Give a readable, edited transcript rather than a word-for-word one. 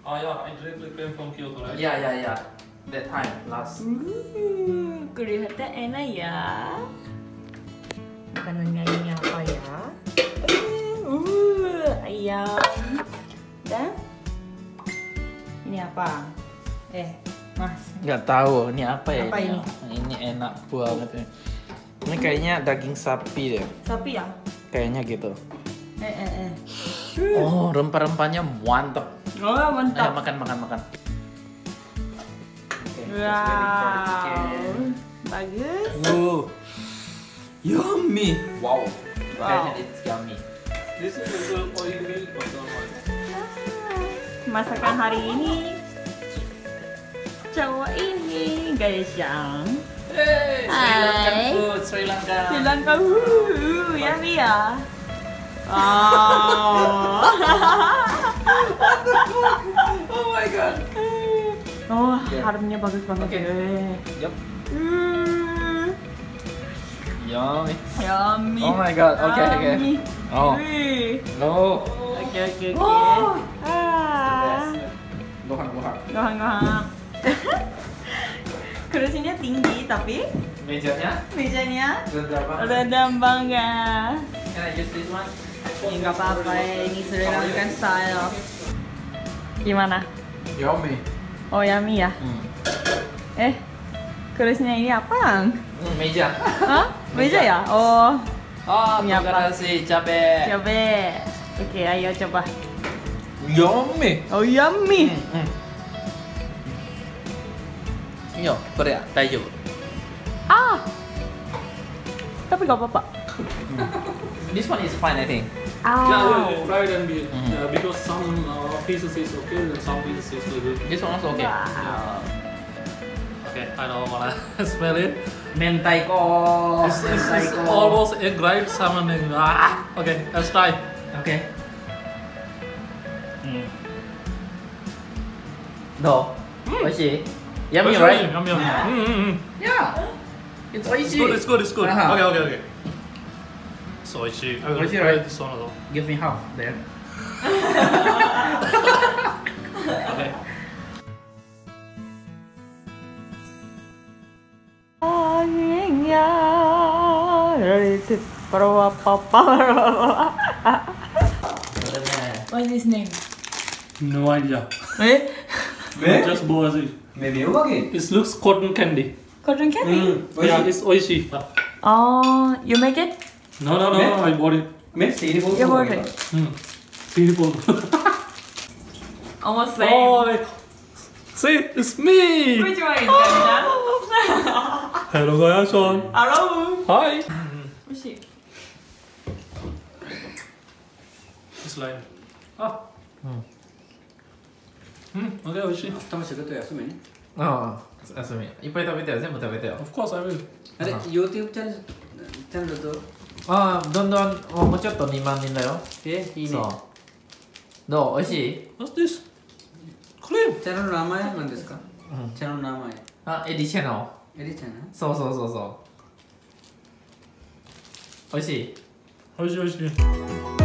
Oh yeah, I directly came from Kyoto, right? Yeah. That time last. Kelihatan enak ya. Makanannya ini apa ya? Ayam. Dan ini apa? Mas. Nggak tahu ini apa ya? Apa ini? Ini enak banget ya. Ini kayaknya daging sapi deh. Sapi ya? Kayaknya gitu. Oh, Oh, rempah-rempahnya mantep. oh Ayo mantap. makan. Okay, Wow. Bagus. Yummy. Wow. Wow. Kayaknya it's yummy. This is a little oily, but don't mind. Masakan hari ini cowok ini guys yang Hey, Sri Lankan Hai. food, Sri Lanka. Bilang yummy ya. Oh. Oh my god. Oh, Yeah. harumnya bagus banget. Oke. Yup. Yummy. Yummy. Oh my god. Okay. Yummy. Oh. Wih. No. Oke. Oh. Ah. Gohang. Gohang. Kursinya tinggi tapi Mejanya mejanya berapa? redam banget. Can I use this one? Ini nggak apa-apa ya, ini Sri Lankan style. Gimana? Yummy. Oh yummy ya? Kursinya ini apa? Meja. Hah? Meja ya? Oh, Oh, Ini apa? kasih cabe. coba. Oke, ayo coba. Yummy. Oh yummy. Yo, Korea, daijoubu. Ah, tapi nggak apa-apa. This one is fine, I think. Yeah, fried and beef. Mhm. Yeah, because some pieces is okay and some pieces is little. This one also okay. Wow. Okay, I don't wanna smell it. Mentaiko. It's almost egg right salmon egg. Okay, let's try. Okay. No. Oishi. Yummy, It's right? Yummy. Yeah. It's oishi. It's good. Uh-huh. Okay. So oishi. I will Oishi, try right? this one also. Give me half there. Okay. Anginnya What is his name? No idea. Just boazi. Maybe okay. It looks cotton candy. Cotton candy? Yeah, it's oishi. Oh, you make it? No, I bought it. You bought it? Beautiful. Almost same. Oh, see, it's me. Which one is that? Hello, Ngajakin. Hello. Hi. Oishi. It's like, okay, oishi. 楽しいこと休めね。 ああ、休み。いっぱい食べてよ、全部食べてよ。 Of course, I will. あれ、YouTube チャンネルと、 ああ、どんどん、もうちょっと2万人だよ。 いいね。 そう。どう？おいしい？ What's this? Cream. チャンネルの名前は何ですか？チャンネルの名前。 あ、エディチャノ。 エリちゃんな。 そう。おいしい？ Oishi.